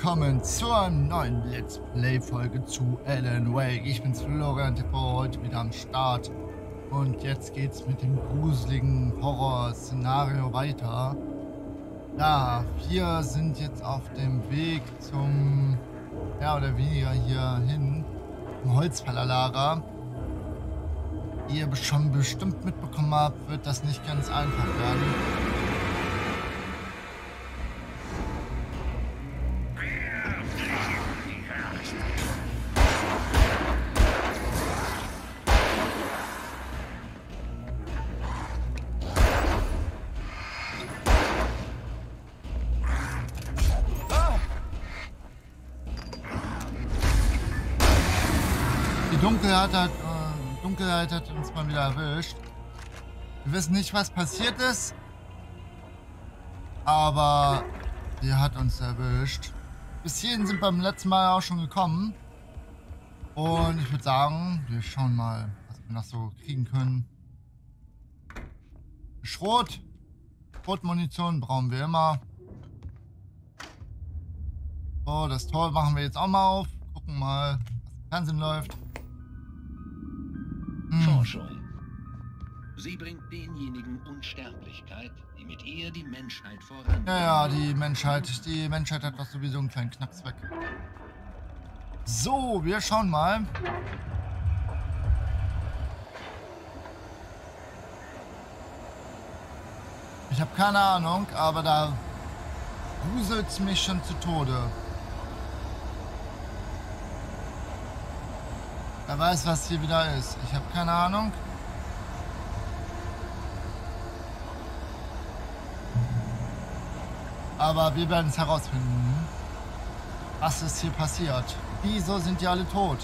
willkommen zur neuen Let's Play Folge zu Alan Wake. Ich bin's Florian TV, heute wieder am Start. Und jetzt geht's mit dem gruseligen Horror-Szenario weiter. Ja, wir sind jetzt auf dem Weg zum, mehr oder weniger hier hin, zum Holzfällerlager. Wie ihr schon bestimmt mitbekommen habt, wird das nicht ganz einfach werden. Die Dunkelheit hat uns mal wieder erwischt. Wir wissen nicht, was passiert ist, aber sie hat uns erwischt. Bis hierhin sind wir beim letzten Mal auch schon gekommen. Und ich würde sagen, wir schauen mal, was wir noch so kriegen können. Schrotmunition brauchen wir immer. So, das Tor machen wir jetzt auch mal auf. Gucken mal, was im Fernsehen läuft. Forschung. Sie bringt denjenigen Unsterblichkeit, die mit ihr die Menschheit voran. Ja, die Menschheit hat doch sowieso einen kleinen Knacks weg. So, wir schauen mal. Ich habe keine Ahnung, aber da gruselt es mich schon zu Tode. Wer weiß, was hier wieder ist. Ich habe keine Ahnung. Aber wir werden es herausfinden. Was ist hier passiert? Wieso sind die alle tot?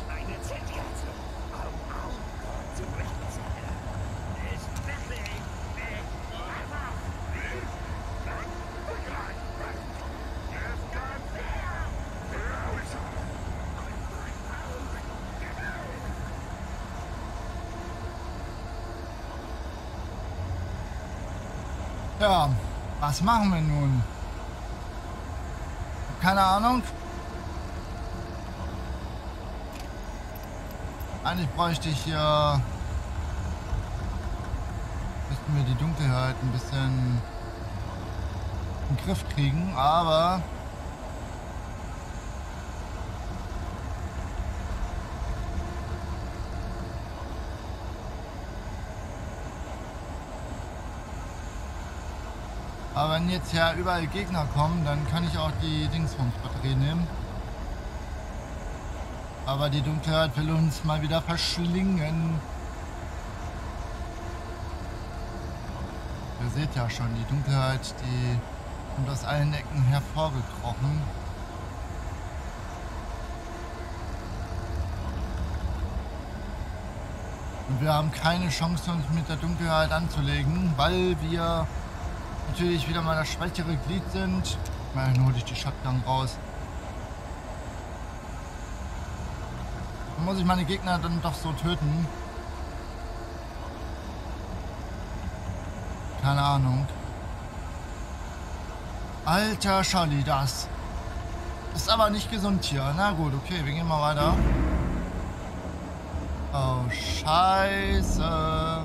Ja, was machen wir nun? Keine Ahnung. Eigentlich bräuchte ich hier... müssten wir die Dunkelheit ein bisschen in den Griff kriegen, aber... Aber wenn jetzt ja überall Gegner kommen, dann kann ich auch die Dingsbums-Batterie nehmen. Aber die Dunkelheit will uns mal wieder verschlingen. Ihr seht ja schon, die Dunkelheit, die kommt aus allen Ecken hervorgekrochen. Und wir haben keine Chance, uns mit der Dunkelheit anzulegen, weil wir natürlich wieder mal das schwächere Glied sind. Dann hole ich die Shotgun raus. Dann muss ich meine Gegner dann doch so töten. Keine Ahnung. Alter Schalli, das ist aber nicht gesund hier. Na gut, okay, wir gehen mal weiter. Oh, Scheiße.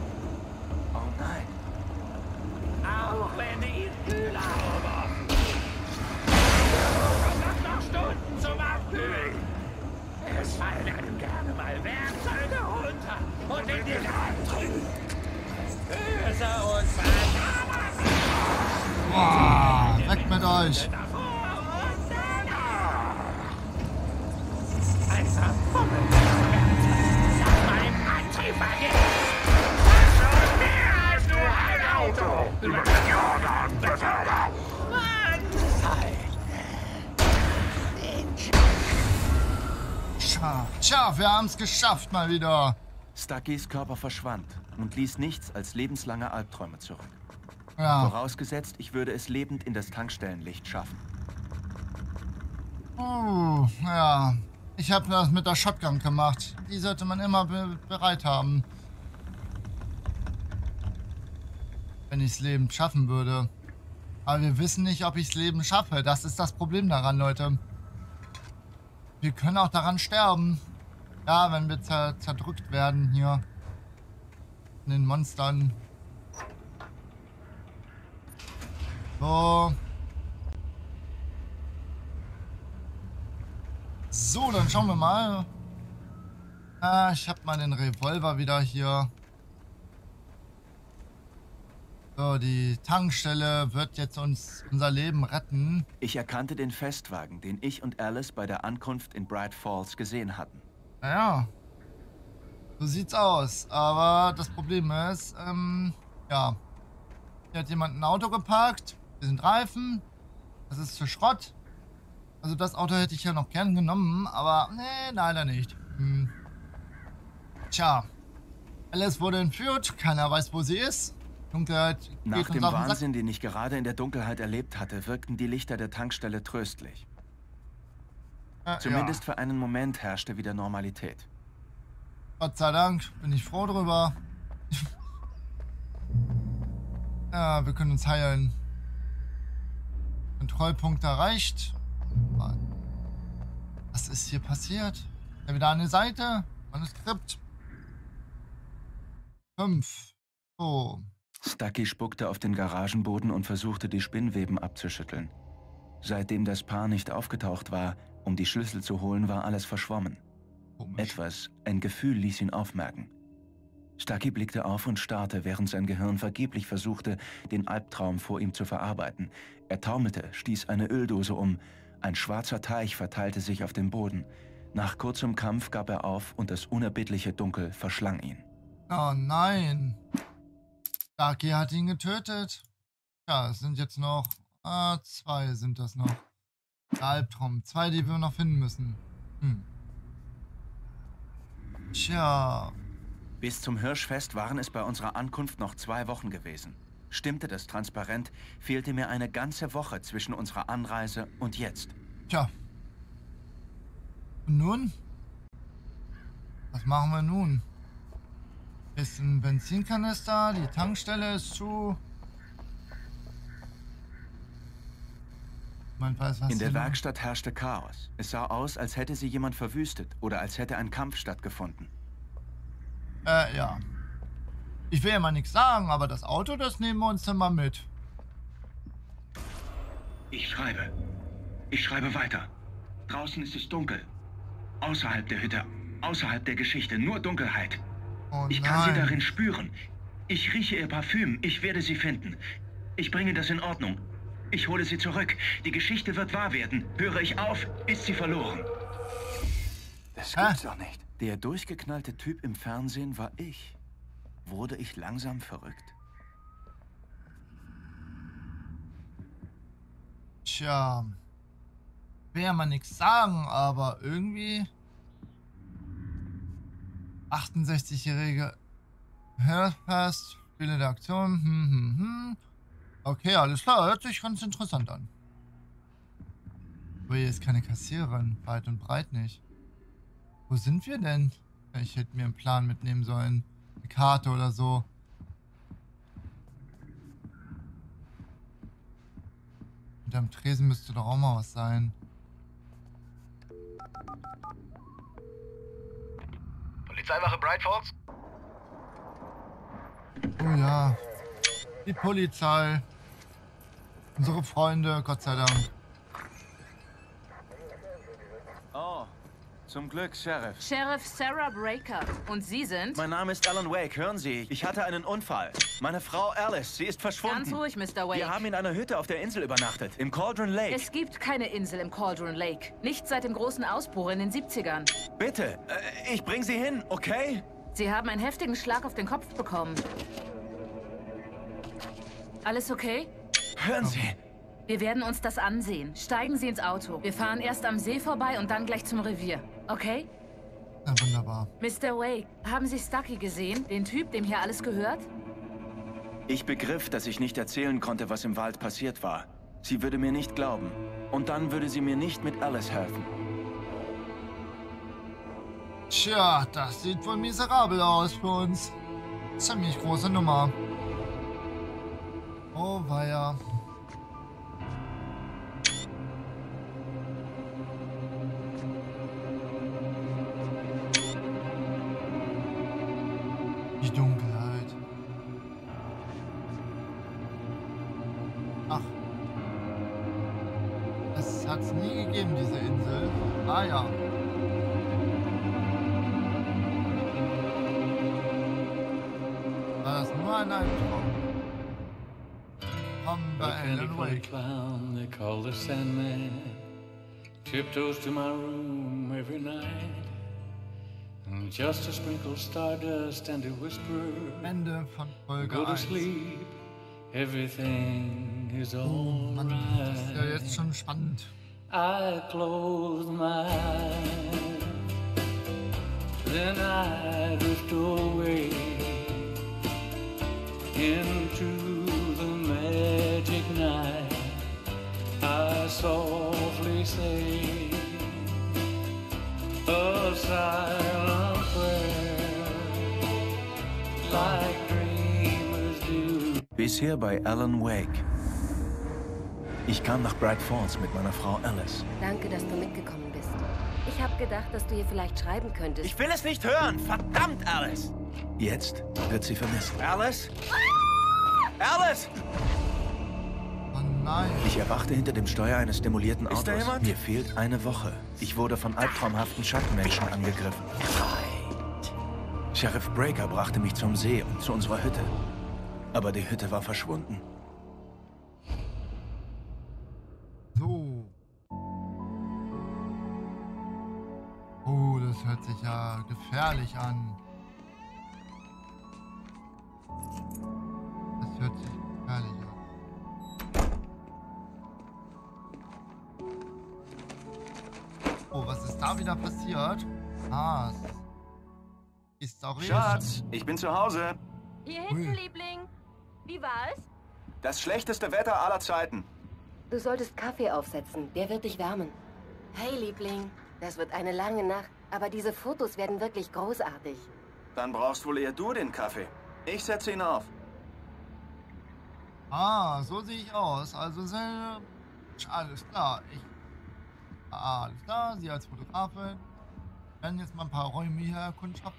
Es fallen einem gerne mal Werkzeuge runter und in die Reihen. Böse und Boah, weg mit euch. Ein verfummeltes Werkzeug. Sag mal im Antifa das ist schon mehr als nur ein Auto. Über den Jordan befördert. Tja, wir haben es geschafft mal wieder. Stuckys Körper verschwand und ließ nichts als lebenslange Albträume zurück. Ja. Vorausgesetzt, ich würde es lebend in das Tankstellenlicht schaffen. Ja. Ich habe das mit der Shotgun gemacht. Die sollte man immer bereit haben. Wenn ich es lebend schaffen würde. Aber wir wissen nicht, ob ich es lebend schaffe. Das ist das Problem daran, Leute. Wir können auch daran sterben. Ja, wenn wir zerdrückt werden hier. Von den Monstern. So. So, dann schauen wir mal. Ich habe mal den Revolver wieder hier. So, die Tankstelle wird jetzt unser Leben retten. Ich erkannte den Festwagen, den ich und Alice bei der Ankunft in Bright Falls gesehen hatten. Naja, so sieht's aus. Aber das Problem ist, ja. Hier hat jemand ein Auto geparkt. Hier sind Reifen. Das ist für Schrott. Also das Auto hätte ich ja noch gern genommen, aber nee, leider nicht. Tja. Alice wurde entführt. Keiner weiß, wo sie ist. Dunkelheit Nach dem Wahnsinn, den ich gerade in der Dunkelheit erlebt hatte, wirkten die Lichter der Tankstelle tröstlich. Zumindest für einen Moment herrschte wieder Normalität. Gott sei Dank, bin ich froh drüber. Ja, wir können uns heilen. Kontrollpunkt erreicht. Was ist hier passiert? Ja, wieder eine Seite. Manuskript. 5. So. Stucky spuckte auf den Garagenboden und versuchte, die Spinnweben abzuschütteln. Seitdem das Paar nicht aufgetaucht war, um die Schlüssel zu holen, war alles verschwommen. Komisch. Ein Gefühl ließ ihn aufmerken. Stucky blickte auf und starrte, während sein Gehirn vergeblich versuchte, den Albtraum vor ihm zu verarbeiten. Er taumelte, stieß eine Öldose um. Ein schwarzer Teich verteilte sich auf dem Boden. Nach kurzem Kampf gab er auf und das unerbittliche Dunkel verschlang ihn. Oh nein. Stucky hat ihn getötet. Ja, es sind jetzt noch 2 sind das noch. Der Albtraum. 2, die wir noch finden müssen. Tja. Bis zum Hirschfest waren es bei unserer Ankunft noch 2 Wochen gewesen. Stimmte das transparent, fehlte mir eine ganze Woche zwischen unserer Anreise und jetzt. Tja. Und nun? Was machen wir nun? Ist ein Benzinkanister, die Tankstelle ist zu. Man weiß, was in der Werkstatt herrschte Chaos. Es sah aus, als hätte sie jemand verwüstet oder als hätte ein Kampf stattgefunden. Ja. Ich will ja mal nichts sagen, aber das Auto, das nehmen wir uns dann mal mit. Ich schreibe weiter. Draußen ist es dunkel. Außerhalb der Hütte, außerhalb der Geschichte, nur Dunkelheit. Oh ich kann sie darin spüren. Ich rieche ihr Parfüm. Ich werde sie finden. Ich bringe das in Ordnung. Ich hole sie zurück. Die Geschichte wird wahr werden. Höre ich auf, ist sie verloren. Das gibt's doch nicht. Der durchgeknallte Typ im Fernsehen war ich. Wurde ich langsam verrückt? Tja. Will ja mal nichts sagen, aber irgendwie. 68-jährige Hörfest, Spiele der Aktion. Okay, alles klar, hört sich ganz interessant an. Aber hier ist keine Kassiererin, weit und breit nicht. Wo sind wir denn? Ich hätte mir einen Plan mitnehmen sollen. Eine Karte oder so. Hinterm Tresen müsste doch auch mal was sein. Polizeiwache Bright Falls? Oh ja. Die Polizei. Unsere Freunde, Gott sei Dank. Oh, zum Glück, Sheriff. Sheriff Sarah Breaker. Und Sie sind? Mein Name ist Alan Wake, hören Sie. Ich hatte einen Unfall. Meine Frau Alice, sie ist verschwunden. Ganz ruhig, Mr. Wake. Wir haben in einer Hütte auf der Insel übernachtet, im Cauldron Lake. Es gibt keine Insel im Cauldron Lake. Nicht seit dem großen Ausbruch in den 70ern. Bitte, ich bring Sie hin, okay? Sie haben einen heftigen Schlag auf den Kopf bekommen. Alles okay? Hören Sie. Wir werden uns das ansehen. Steigen Sie ins Auto. Wir fahren erst am See vorbei und dann gleich zum Revier. Okay? Ja, wunderbar. Mr. Wake, haben Sie Stucky gesehen? Den Typ, dem hier alles gehört? Ich begriff, dass ich nicht erzählen konnte, was im Wald passiert war. Sie würde mir nicht glauben. Und dann würde sie mir nicht mit Alice helfen. Tja, das sieht wohl miserabel aus für uns. Ziemlich große Nummer. Oh weia. Die Dunkelheit. Ach. Es hat's nie gegeben, diese Insel. Ah ja. War das nur ein Albtraum? Kommen bei Alan Wake. Clown they call the Sandman tiptoes to my room every night. And just a sprinkle stardust and a whisper. Ende von Folge Go to 1. sleep. Everything is Oh Mann, das ist ja alright. jetzt schon spannend. I close my eyes, then I drift away into the magic night. I softly say a silent prayer, like dreamers do. Bisher bei Alan Wake. Ich kam nach Bright Falls mit meiner Frau Alice. Danke, dass du mitgekommen bist. Ich habe gedacht, dass du ihr vielleicht schreiben könntest. Ich will es nicht hören! Verdammt, Alice! Jetzt wird sie vermisst. Alice? Alice! Oh nein. Ich erwachte hinter dem Steuer eines demolierten Autos. Ist da jemand? Mir fehlt eine Woche. Ich wurde von albtraumhaften Schattenmenschen angegriffen. Sheriff Breaker brachte mich zum See und zu unserer Hütte. Aber die Hütte war verschwunden. So. Oh, das hört sich ja gefährlich an. Das hört sich gefährlich an. Oh, was ist da wieder passiert? Ah, die Story. Schatz, ich bin zu Hause. Hier hinten, Ui. Liebling. Wie war's? Das schlechteste Wetter aller Zeiten. Du solltest Kaffee aufsetzen. Der wird dich wärmen. Hey, Liebling. Das wird eine lange Nacht. Aber diese Fotos werden wirklich großartig. Dann brauchst wohl eher du den Kaffee. Ich setze ihn auf. Ah, so sehe ich aus. Also alles klar. Alles klar, Sie als Fotografin werden jetzt mal ein paar Räume hier erkundschaften.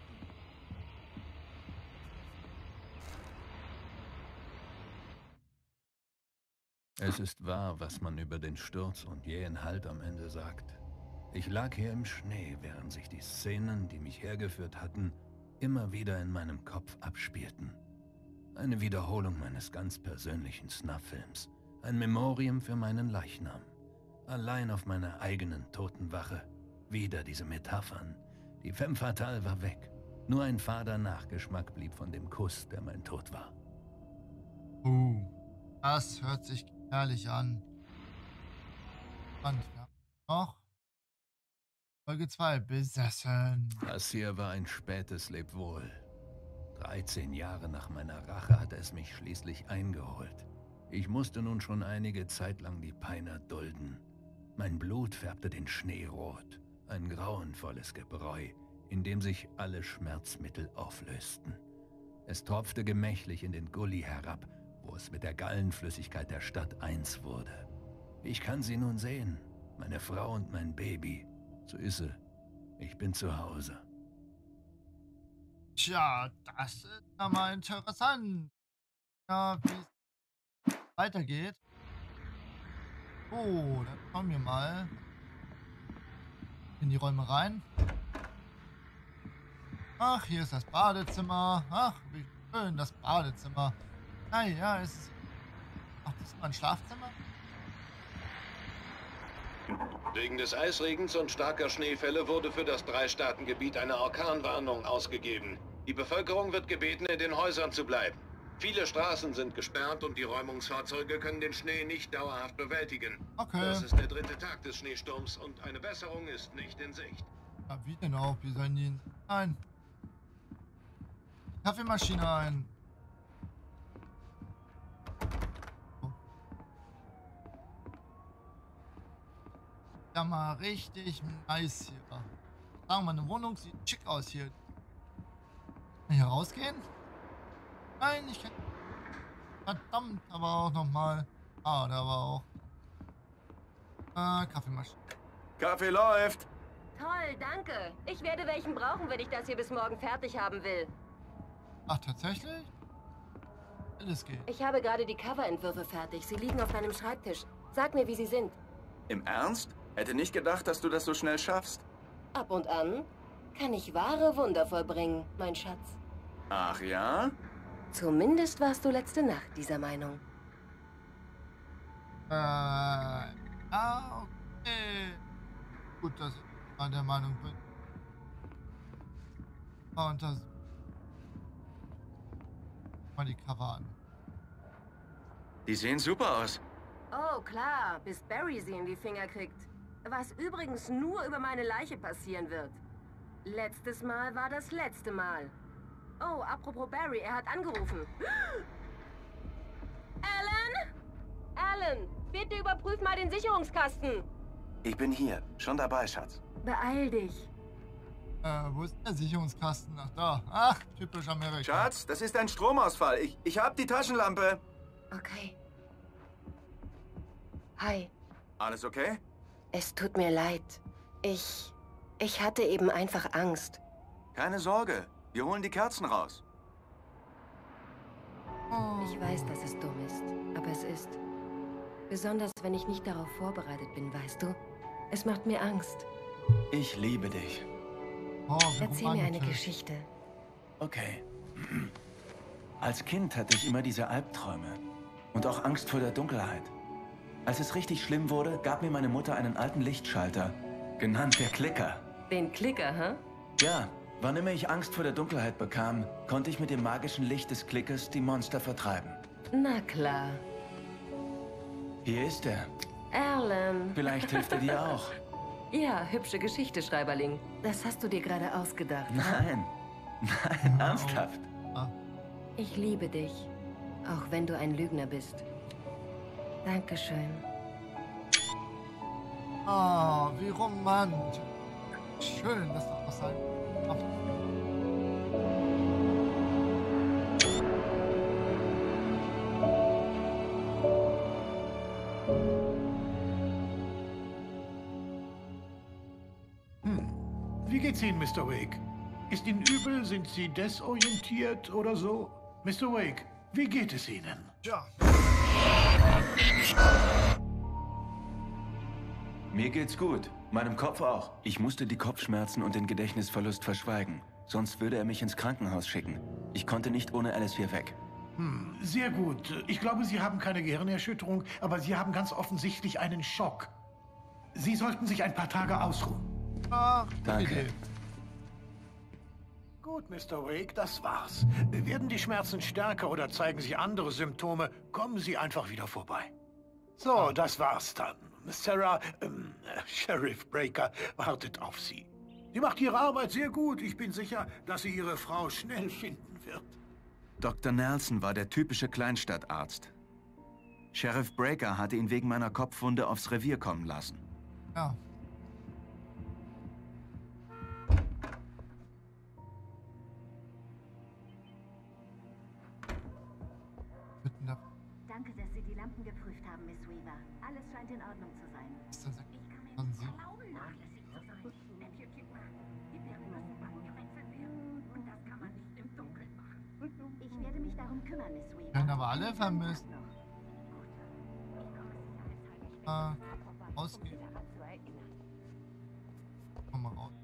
Es ist wahr, was man über den Sturz und jähen Halt am Ende sagt. Ich lag hier im Schnee, während sich die Szenen, die mich hergeführt hatten, immer wieder in meinem Kopf abspielten. Eine Wiederholung meines ganz persönlichen Snuff-Films. Ein Memorium für meinen Leichnam. Allein auf meiner eigenen Totenwache. Wieder diese Metaphern. Die Femme Fatale war weg. Nur ein fader Nachgeschmack blieb von dem Kuss, der mein Tod war. Das hört sich gefährlich an. Und ja, noch Folge 2, besessen. Das hier war ein spätes Lebwohl. 13 Jahre nach meiner Rache hatte es mich schließlich eingeholt. Ich musste nun schon einige Zeit lang die Pein erdulden. Mein Blut färbte den Schnee rot. Ein grauenvolles Gebräu, in dem sich alle Schmerzmittel auflösten. Es tropfte gemächlich in den Gully herab, wo es mit der Gallenflüssigkeit der Stadt eins wurde. Ich kann sie nun sehen, meine Frau und mein Baby. So ist sie. Ich bin zu Hause. Tja, das ist ja mal interessant. Ja, wie es weitergeht. Oh, dann schauen wir mal in die Räume rein. Ach, hier ist das Badezimmer. Ach, wie schön, das Badezimmer. Naja, es ist... Ach, das ist mein Schlafzimmer? Wegen des Eisregens und starker Schneefälle wurde für das Drei-Staaten-Gebiet eine Orkanwarnung ausgegeben. Die Bevölkerung wird gebeten, in den Häusern zu bleiben. Viele Straßen sind gesperrt und die Räumungsfahrzeuge können den Schnee nicht dauerhaft bewältigen. Okay. Das ist der 3. Tag des Schneesturms und eine Besserung ist nicht in Sicht. Ja, wie denn auch? Wie sollen die... Nein. Kaffeemaschine ein. Oh. Ja, mal richtig nice hier. Sagen wir, meine Wohnung sieht schick aus hier. Kann ich hier rausgehen? Nein, ich kann... Verdammt, aber auch nochmal. Ah, da war auch... Kaffeemaschine. Kaffee läuft. Toll, danke. Ich werde welchen brauchen, wenn ich das hier bis morgen fertig haben will. Ach, tatsächlich? Alles geht. Ich habe gerade die Coverentwürfe fertig. Sie liegen auf deinem Schreibtisch. Sag mir, wie sie sind. Im Ernst? Hätte nicht gedacht, dass du das so schnell schaffst. Ab und an kann ich wahre Wunder vollbringen, mein Schatz. Ach ja? Zumindest warst du letzte Nacht dieser Meinung. Okay. Gut, dass ich an der Meinung bin. Und das... Mal die Cover an. Die sehen super aus. Oh, klar, bis Barry sie in die Finger kriegt. Was übrigens nur über meine Leiche passieren wird. Letztes Mal war das letzte Mal. Oh, apropos Barry, er hat angerufen. Alan? Alan, bitte überprüf mal den Sicherungskasten. Ich bin hier. Schon dabei, Schatz. Beeil dich. Wo ist der Sicherungskasten? Ach, da. Ach, typisch Amerika. Schatz, das ist ein Stromausfall. Ich hab die Taschenlampe. Okay. Hi. Alles okay? Es tut mir leid. Ich hatte eben einfach Angst. Keine Sorge. Wir holen die Kerzen raus. Ich weiß, dass es dumm ist, aber es ist. Besonders, wenn ich nicht darauf vorbereitet bin, weißt du? Es macht mir Angst. Ich liebe dich. Oh, Erzähl mir eine Geschichte. Okay. Als Kind hatte ich immer diese Albträume. Und auch Angst vor der Dunkelheit. Als es richtig schlimm wurde, gab mir meine Mutter einen alten Lichtschalter. Genannt der Klicker. Den Klicker, hä? Ja, wann immer ich Angst vor der Dunkelheit bekam, konnte ich mit dem magischen Licht des Klickers die Monster vertreiben. Na klar. Hier ist er. Alan. Vielleicht hilft er dir auch. Ja, hübsche Geschichte, Schreiberling. Das hast du dir gerade ausgedacht. Nein. Nein, ernsthaft. Ich liebe dich. Auch wenn du ein Lügner bist. Dankeschön. Oh, wie romantisch. Schön, dass das was sein. Wie geht's Ihnen, Mr. Wake? Ist Ihnen übel? Sind Sie desorientiert oder so? Mr. Wake, wie geht es Ihnen? Ja. Mir geht's gut. Meinem Kopf auch. Ich musste die Kopfschmerzen und den Gedächtnisverlust verschweigen. Sonst würde er mich ins Krankenhaus schicken. Ich konnte nicht ohne Alice hier weg. Sehr gut. Ich glaube, Sie haben keine Gehirnerschütterung, aber Sie haben ganz offensichtlich einen Schock. Sie sollten sich ein paar Tage ausruhen. Ach, Danke. Gut, Mr. Wake, das war's. Werden die Schmerzen stärker oder zeigen sich andere Symptome, kommen Sie einfach wieder vorbei. So, das war's dann. Sarah, Sheriff Breaker wartet auf Sie. Sie macht ihre Arbeit sehr gut. Ich bin sicher, dass sie Ihre Frau schnell finden wird. Dr. Nelson war der typische Kleinstadtarzt. Sheriff Breaker hatte ihn wegen meiner Kopfwunde aufs Revier kommen lassen. Ja. Danke, dass Sie die Lampen geprüft haben, Miss Weaver. Alles scheint in Ordnung zu sein. Ist das Ich kann mir nicht erlauben, nachlässig zu sein. Die Birnen müssen bei mir gewechselt werden. Und das kann man nicht im Dunkeln machen. Ich werde mich darum kümmern, Miss Weaver. Werden aber alle vermisst. Ausgehen. Komm mal raus.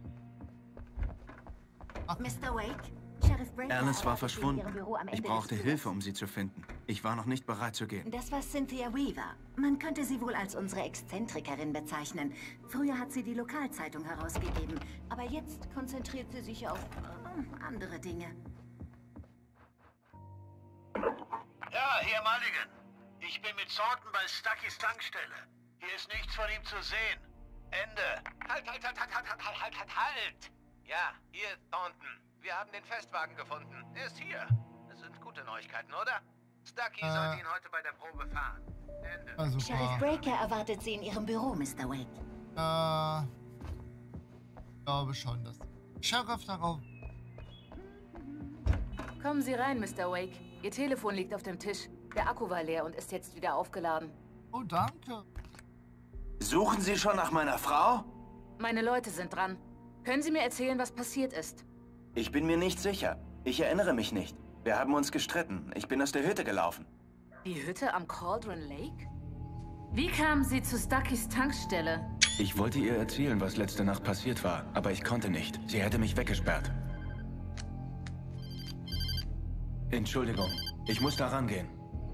Ach. Mr. Wake, Sheriff Breaker Alice war erwartet Sie in verschwunden. Ihrem Büro am Ende Ich des brauchte Flurs. Hilfe, um sie zu finden. Ich war noch nicht bereit zu gehen. Das war Cynthia Weaver. Man könnte sie wohl als unsere Exzentrikerin bezeichnen. Früher hat sie die Lokalzeitung herausgegeben, aber jetzt konzentriert sie sich auf andere Dinge. Ja, hier Mulligan. Ich bin mit Thornton bei Stuckys Tankstelle. Hier ist nichts von ihm zu sehen. Ende. Halt! Ja, hier, Thornton. Wir haben den Festwagen gefunden. Er ist hier. Das sind gute Neuigkeiten, oder? Stucky sollte ihn heute bei der Probe fahren. Ende. Also, Sheriff Breaker erwartet Sie in Ihrem Büro, Mr. Wake. Glaube schon, dass Sheriff darauf... Kommen Sie rein, Mr. Wake. Ihr Telefon liegt auf dem Tisch. Der Akku war leer und ist jetzt wieder aufgeladen. Oh, danke. Suchen Sie schon nach meiner Frau? Meine Leute sind dran. Können Sie mir erzählen, was passiert ist? Ich bin mir nicht sicher. Ich erinnere mich nicht. Wir haben uns gestritten. Ich bin aus der Hütte gelaufen. Die Hütte am Cauldron Lake? Wie kamen Sie zu Stuckys Tankstelle? Ich wollte ihr erzählen, was letzte Nacht passiert war, aber ich konnte nicht. Sie hätte mich weggesperrt. Entschuldigung, ich muss da rangehen.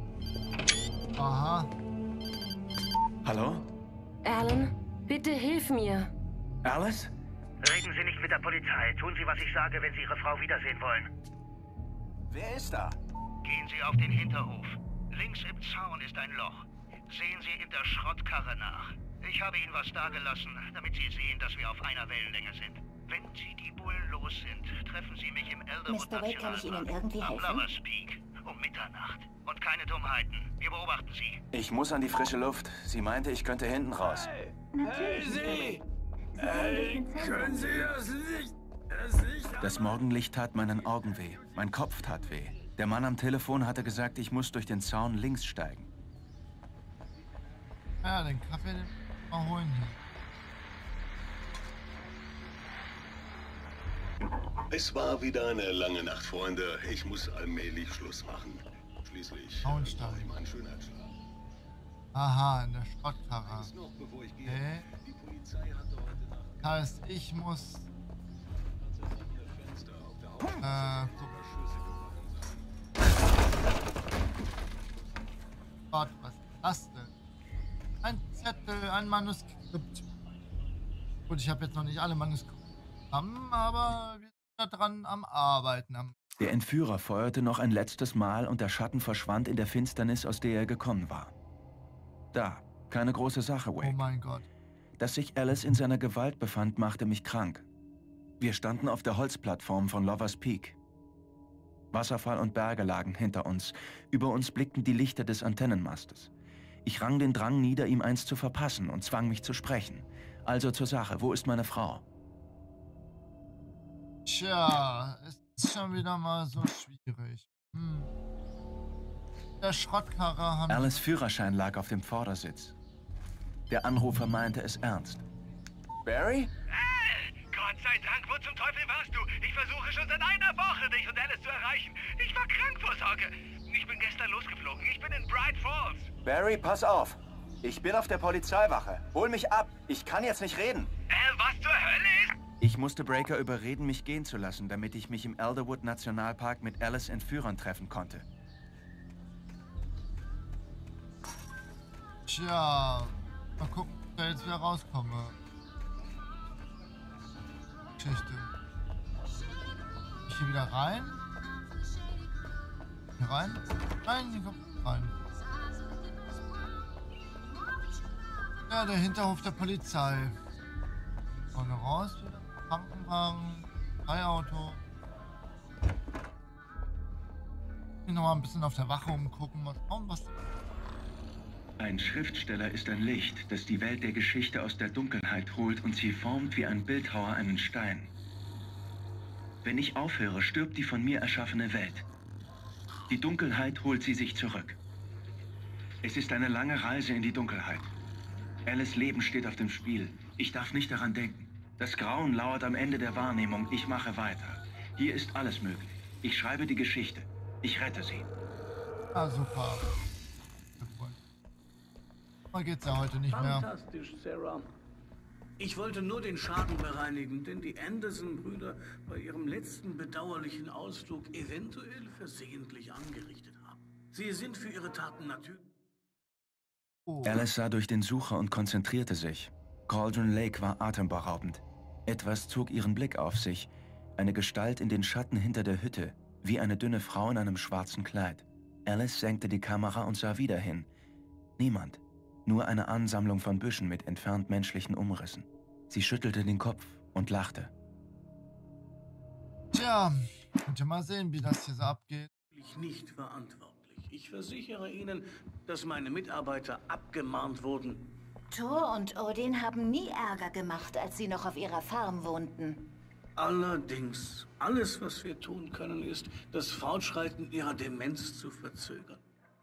Aha. Hallo? Alan, bitte hilf mir. Alice? Reden Sie nicht mit der Polizei. Tun Sie, was ich sage, wenn Sie Ihre Frau wiedersehen wollen. Wer ist da? Gehen Sie auf den Hinterhof. Links im Zaun ist ein Loch. Sehen Sie in der Schrottkarre nach. Ich habe Ihnen was dagelassen, damit Sie sehen, dass wir auf einer Wellenlänge sind. Wenn Sie die Bullen los sind, treffen Sie mich im Elderwood Mr. Wake, kann ich Ihnen irgendwie am helfen? Lovers Peak um Mitternacht. Und keine Dummheiten. Wir beobachten Sie. Ich muss an die frische Luft. Sie meinte, ich könnte hinten raus. Natürlich. Hey, können Sie das Licht? Das Morgenlicht tat meinen Augen weh. Mein Kopf tat weh. Der Mann am Telefon hatte gesagt, ich muss durch den Zaun links steigen. Ja, den Kaffee den mal holen hier. Es war wieder eine lange Nacht, Freunde. Ich muss allmählich Schluss machen. Schließlich brauche ich meinen Schönheitsschlaf. Aha, in der Schrottkarre. Okay. Heißt, ich muss... Gott, was ist das denn? Ein Zettel, ein Manuskript. Gut, ich habe jetzt noch nicht alle Manuskripte zusammen, aber wir sind da dran am Arbeiten. Der Entführer feuerte noch ein letztes Mal und der Schatten verschwand in der Finsternis, aus der er gekommen war. Da, keine große Sache, Wake. Oh mein Gott. Dass sich Alice in seiner Gewalt befand, machte mich krank. Wir standen auf der Holzplattform von Lovers Peak. Wasserfall und Berge lagen hinter uns. Über uns blickten die Lichter des Antennenmastes. Ich rang den Drang nieder, ihm eins zu verpassen und zwang mich zu sprechen. Also zur Sache, wo ist meine Frau? Tja, es ist schon wieder mal so schwierig. Der Schrottkarre haben... Alice' Führerschein lag auf dem Vordersitz. Der Anrufer meinte es ernst. Barry? Gott sei Dank, wo zum Teufel warst du? Ich versuche schon seit einer Woche, dich und Alice zu erreichen. Ich war krank vor Sorge. Ich bin gestern losgeflogen. Ich bin in Bright Falls. Barry, pass auf. Ich bin auf der Polizeiwache. Hol mich ab. Ich kann jetzt nicht reden. Was zur Hölle ist... Ich musste Breaker überreden, mich gehen zu lassen, damit ich mich im Elderwood Nationalpark mit Alice Entführern treffen konnte. Tja, mal gucken, ob ich da jetzt wieder rauskomme. Geschichte. Ich hier wieder rein? Hier rein? Nein, hier kommt rein. Ja, der Hinterhof der Polizei. Vorne raus wieder. Krankenwagen. Auto. Ich noch mal ein bisschen auf der Wache umgucken. Was? Ein Schriftsteller ist ein Licht, das die Welt der Geschichte aus der Dunkelheit holt und sie formt wie ein Bildhauer einen Stein. Wenn ich aufhöre, stirbt die von mir erschaffene Welt. Die Dunkelheit holt sie sich zurück. Es ist eine lange Reise in die Dunkelheit. Alice' Leben steht auf dem Spiel. Ich darf nicht daran denken. Das Grauen lauert am Ende der Wahrnehmung. Ich mache weiter. Hier ist alles möglich. Ich schreibe die Geschichte. Ich rette sie. Ah, super. Mal geht's ja heute nicht mehr. Fantastisch, Sarah. Ich wollte nur den Schaden bereinigen, den die Anderson-Brüder bei ihrem letzten bedauerlichen Ausflug eventuell versehentlich angerichtet haben. Sie sind für ihre Taten natürlich... Alice sah durch den Sucher und konzentrierte sich. Cauldron Lake war atemberaubend. Etwas zog ihren Blick auf sich. Eine Gestalt in den Schatten hinter der Hütte, wie eine dünne Frau in einem schwarzen Kleid. Alice senkte die Kamera und sah wieder hin. Niemand. Nur eine Ansammlung von Büschen mit entfernt menschlichen Umrissen. Sie schüttelte den Kopf und lachte. Tja, könnt ihr mal sehen, wie das hier so abgeht. Nicht verantwortlich. Ich versichere Ihnen, dass meine Mitarbeiter abgemahnt wurden. Thor und Odin haben nie Ärger gemacht, als sie noch auf ihrer Farm wohnten. Allerdings, alles, was wir tun können, ist, das Fortschreiten ihrer Demenz zu verzögern.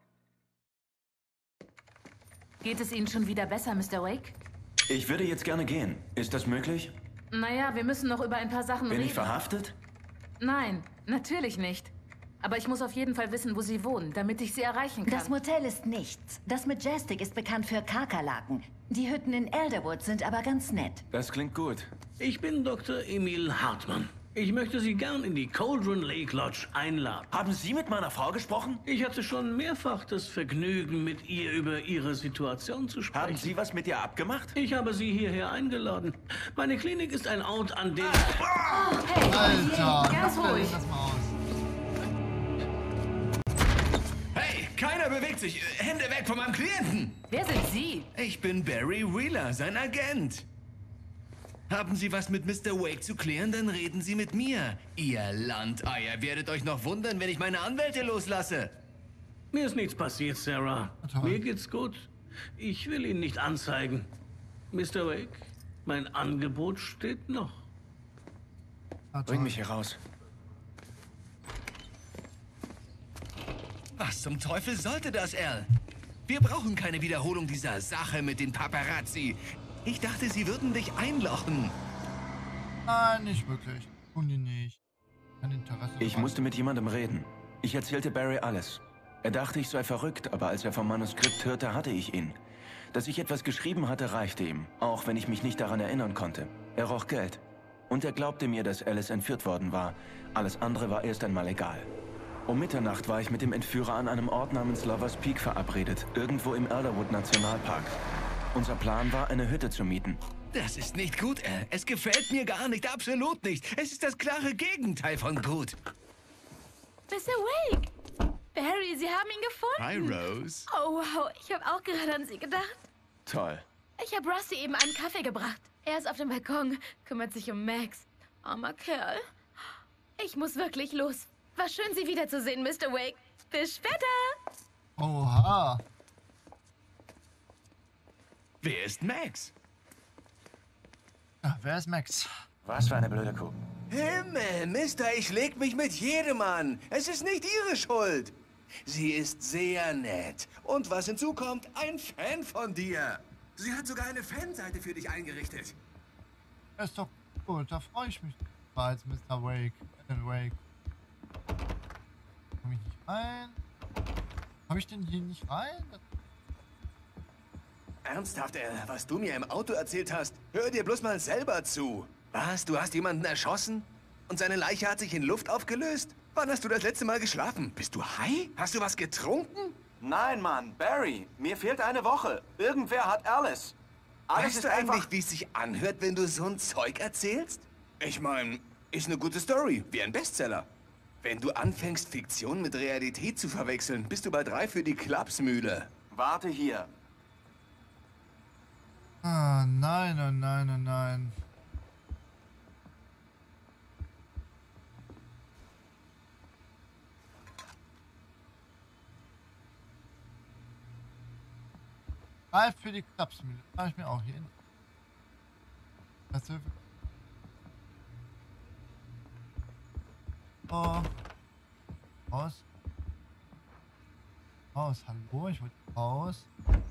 Geht es Ihnen schon wieder besser, Mr. Wake? Ich würde jetzt gerne gehen. Ist das möglich? Naja, wir müssen noch über ein paar Sachen reden. Bin ich verhaftet? Nein, natürlich nicht. Aber ich muss auf jeden Fall wissen, wo Sie wohnen, damit ich Sie erreichen kann. Das Motel ist nichts. Das Majestic ist bekannt für Kakerlaken. Die Hütten in Elderwood sind aber ganz nett. Das klingt gut. Ich bin Dr. Emil Hartmann. Ich möchte Sie gern in die Cauldron Lake Lodge einladen. Haben Sie mit meiner Frau gesprochen? Ich hatte schon mehrfach das Vergnügen, mit ihr über Ihre Situation zu sprechen. Haben Sie was mit ihr abgemacht? Ich habe Sie hierher eingeladen. Meine Klinik ist ein Ort, an dem... Oh, hey, Alter, ganz ruhig. das mal aus. Hey, keiner bewegt sich. Hände weg von meinem Klienten. Wer sind Sie? Ich bin Barry Wheeler, sein Agent. Haben Sie was mit Mr. Wake zu klären, dann reden Sie mit mir. Ihr Landeier werdet euch noch wundern, wenn ich meine Anwälte loslasse. Mir ist nichts passiert, Sarah. Mir geht's gut. Ich will ihn nicht anzeigen. Mr. Wake, mein Angebot steht noch. Bring mich hier raus. Was zum Teufel sollte das, Al? Wir brauchen keine Wiederholung dieser Sache mit den Paparazzi. Ich dachte, sie würden dich einlochen. Nein, nicht wirklich. Tun die nicht. Kein Interesse. Ich musste mit jemandem reden. Ich erzählte Barry alles. Er dachte, ich sei verrückt, aber als er vom Manuskript hörte, hatte ich ihn. Dass ich etwas geschrieben hatte, reichte ihm, auch wenn ich mich nicht daran erinnern konnte. Er roch Geld. Und er glaubte mir, dass Alice entführt worden war. Alles andere war erst einmal egal. Um Mitternacht war ich mit dem Entführer an einem Ort namens Lovers Peak verabredet, irgendwo im Elderwood Nationalpark. Unser Plan war, eine Hütte zu mieten. Das ist nicht gut, Al. Es gefällt mir gar nicht, absolut nicht. Es ist das klare Gegenteil von gut. Mr. Wake! Barry, Sie haben ihn gefunden. Hi, Rose. Oh, wow. Ich habe auch gerade an Sie gedacht. Toll. Ich habe Rusty eben einen Kaffee gebracht. Er ist auf dem Balkon, kümmert sich um Max. Armer Kerl. Ich muss wirklich los. War schön, Sie wiederzusehen, Mr. Wake. Bis später. Oha. Wer ist Max? Ja, wer ist Max? Was für eine blöde Kuh. Himmel, Mister, ich leg mich mit jedem an. Es ist nicht Ihre Schuld. Sie ist sehr nett. Und was hinzukommt, ein Fan von dir. Sie hat sogar eine Fanseite für dich eingerichtet. Das ist doch gut, da freue ich mich. War jetzt Mr. Wake. Alan Wake. Komm ich nicht rein? Komm ich denn hier nicht rein? Ernsthaft, was du mir im Auto erzählt hast, hör dir bloß mal selber zu. Was, du hast jemanden erschossen? Und seine Leiche hat sich in Luft aufgelöst? Wann hast du das letzte Mal geschlafen? Bist du high? Hast du was getrunken? Nein, Mann, Barry, mir fehlt eine Woche. Irgendwer hat Alice. Weißt du eigentlich, wie es sich anhört, wenn du so ein Zeug erzählst? Ich meine, ist eine gute Story, wie ein Bestseller. Wenn du anfängst, Fiktion mit Realität zu verwechseln, bist du bald reif für die Klapsmühle. Warte hier. Ah, nein, oh nein, oh nein. Reif für die Klapsmühle. Mach ich mir auch hier hin. Oh. Raus. Raus, hallo, ich wollte raus.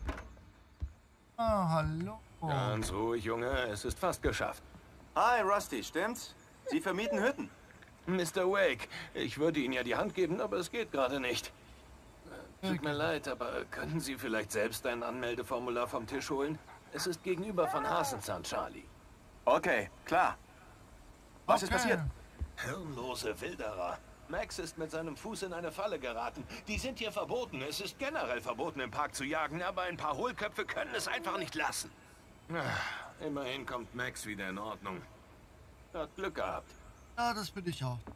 Ah, hallo. Ganz ruhig, Junge, es ist fast geschafft. Hi, Rusty, stimmt's? Sie vermieten Hütten. Mr. Wake, ich würde Ihnen ja die Hand geben, aber es geht gerade nicht. Tut mir leid, aber könnten Sie vielleicht selbst ein Anmeldeformular vom Tisch holen? Es ist gegenüber von Hasenzahn, Charlie. Okay, klar. Was ist passiert? Hirnlose Wilderer. Max ist mit seinem Fuß in eine Falle geraten. Die sind hier verboten. Es ist generell verboten, im Park zu jagen, aber ein paar Hohlköpfe können es einfach nicht lassen. Immerhin kommt Max wieder in Ordnung. Hat Glück gehabt. Ja, das bin ich auch.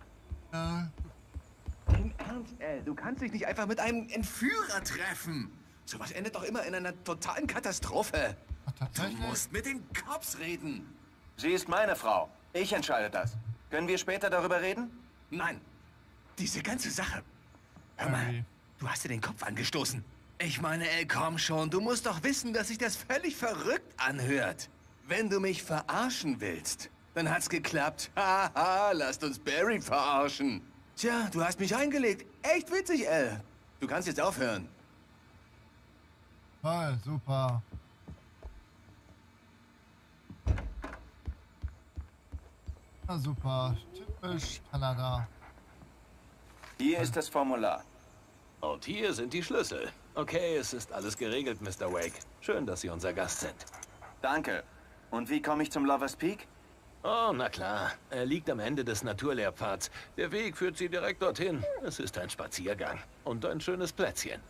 Im Ernst, du kannst dich nicht einfach mit einem Entführer treffen. Sowas endet doch immer in einer totalen Katastrophe. Du musst mit den Cops reden. Sie ist meine Frau. Ich entscheide das. Können wir später darüber reden? Nein. Diese ganze Sache. Hör mal, du hast dir den Kopf angestoßen. Ich meine, komm schon, du musst doch wissen, dass sich das völlig verrückt anhört. Wenn du mich verarschen willst, dann hat's geklappt. Haha, lasst uns Barry verarschen. Tja, du hast mich eingelegt. Echt witzig, Al. Du kannst jetzt aufhören. Toll, super. Na super, typisch Kanada. Hier ist das Formular. Und hier sind die Schlüssel. Okay, es ist alles geregelt, Mr. Wake. Schön, dass Sie unser Gast sind. Danke. Und wie komme ich zum Lovers Peak? Oh, na klar. Er liegt am Ende des Naturlehrpfads. Der Weg führt Sie direkt dorthin. Es ist ein Spaziergang. Und ein schönes Plätzchen.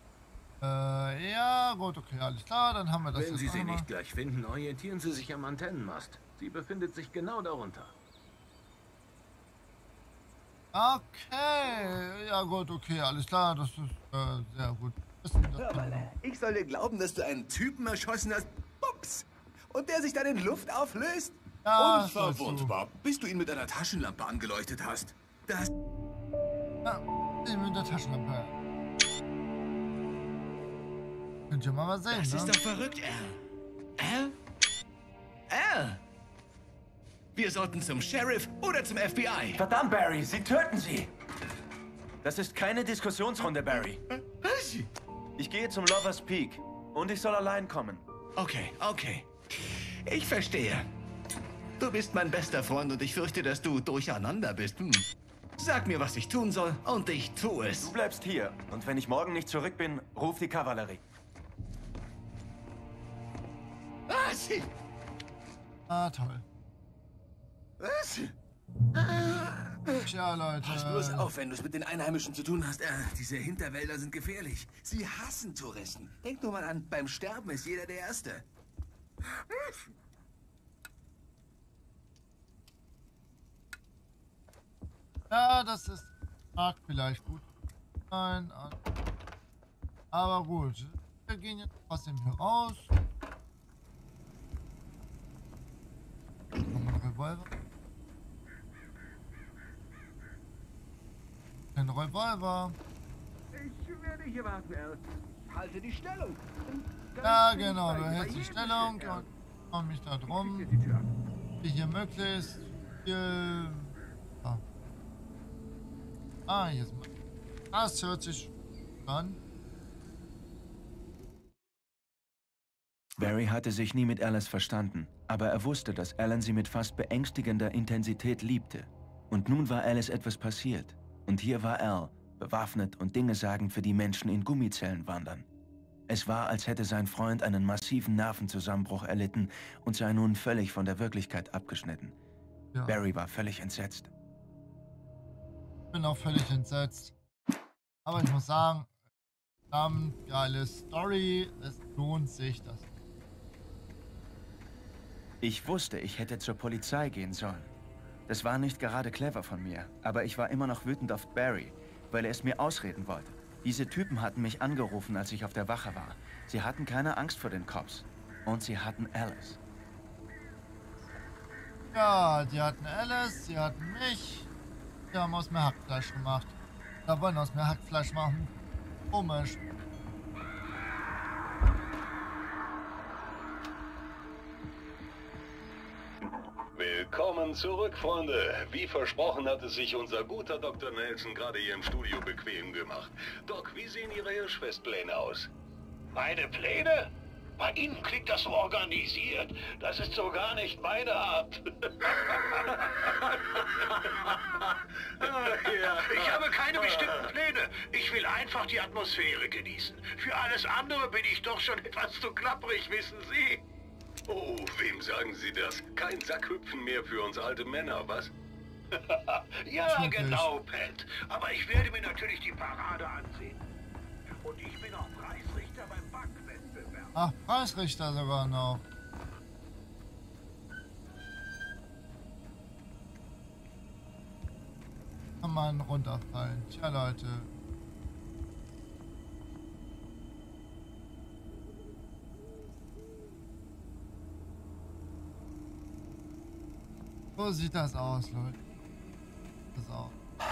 Ja, gut, okay, alles klar, dann haben wir das. Wenn Sie sie nicht gleich finden, orientieren Sie sich am Antennenmast. Sie befindet sich genau darunter. Okay, ja gut, okay, alles klar, das ist sehr gut. Hör mal, ich soll dir glauben, dass du einen Typen erschossen hast, Bups, und der sich dann in Luft auflöst? Ja, unverwundbar, bis du ihn mit einer Taschenlampe angeleuchtet hast. Das... Ja, mit der Taschenlampe. Könnt ihr mal was sehen, Das ne? ist doch verrückt, Al. Al! Wir sollten zum Sheriff oder zum FBI. Verdammt, Barry, sie töten sie! Das ist keine Diskussionsrunde, Barry. Was? Ich gehe zum Lovers Peak und ich soll allein kommen. Okay. Ich verstehe. Du bist mein bester Freund und ich fürchte, dass du durcheinander bist. Sag mir, was ich tun soll und ich tue es. Du bleibst hier und wenn ich morgen nicht zurück bin, ruf die Kavallerie. Was? Ah, toll. Was? Tja, Leute. Pass bloß auf, wenn du es mit den Einheimischen zu tun hast. Diese Hinterwälder sind gefährlich. Sie hassen Touristen. Denk nur mal an, beim Sterben ist jeder der Erste. Ja, das ist... mag vielleicht gut sein. Aber gut. Wir gehen jetzt trotzdem hier raus. Nochmal ein Revolver. Ein Revolver. Ich werde hier warten, Al. Halte die Stellung. Ja, genau. Du hältst die Stellung und komm mich da drum. Wie hier möglichst viel... hier ist mal... Das hört sich an. Barry hatte sich nie mit Alice verstanden, aber er wusste, dass Alan sie mit fast beängstigender Intensität liebte. Und nun war Alice etwas passiert. Und hier war Al, bewaffnet und Dinge sagend für die Menschen in Gummizellen wandern. Es war, als hätte sein Freund einen massiven Nervenzusammenbruch erlitten und sei nun völlig von der Wirklichkeit abgeschnitten. Ja. Barry war völlig entsetzt. Ich bin auch völlig entsetzt. Aber ich muss sagen, verdammt geile Story. Es lohnt sich das. Ich wusste, ich hätte zur Polizei gehen sollen. Das war nicht gerade clever von mir, aber ich war immer noch wütend auf Barry, weil er es mir ausreden wollte. Diese Typen hatten mich angerufen, als ich auf der Wache war. Sie hatten keine Angst vor den Cops. Und sie hatten Alice. Ja, die hatten Alice, sie hatten mich. Die haben aus mir Hackfleisch gemacht. Da wollen aus mir Hackfleisch machen. Komisch. Willkommen zurück, Freunde. Wie versprochen hatte sich unser guter Dr. Nelson gerade hier im Studio bequem gemacht. Doc, wie sehen Ihre Hirschfestpläne aus? Meine Pläne? Bei Ihnen klingt das so organisiert. Das ist so gar nicht meine Art. Ich habe keine bestimmten Pläne. Ich will einfach die Atmosphäre genießen. Für alles andere bin ich doch schon etwas zu klapprig, wissen Sie? Oh, wem sagen Sie das? Kein Sackhüpfen mehr für uns alte Männer, was? Ja, genau, Pat. Aber ich werde mir natürlich die Parade ansehen. Und ich bin auch Preisrichter beim Backwettbewerb. Ach, Preisrichter sogar noch. Kann man runterfallen. Tja, Leute. So sieht das aus, Leute. Das auch.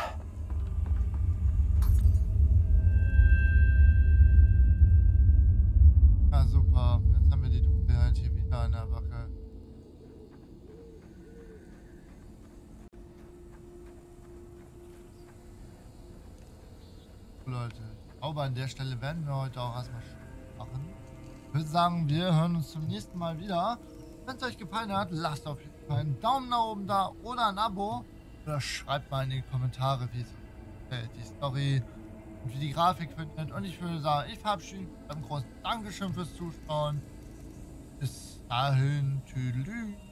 Ja, super. Jetzt haben wir die Dunkelheit hier wieder an der Wache. Leute, ich glaube, an der Stelle werden wir heute auch erstmal machen. Ich würde sagen, wir hören uns zum nächsten Mal wieder. Wenn es euch gefallen hat, lasst auf jeden Fall einen Daumen nach oben da oder ein Abo. Oder schreibt mal in die Kommentare, wie es die Story und wie die Grafik findet. Und ich würde sagen, ich verabschiede mich mit einem großen Dankeschön fürs Zuschauen. Bis dahin, tschüss.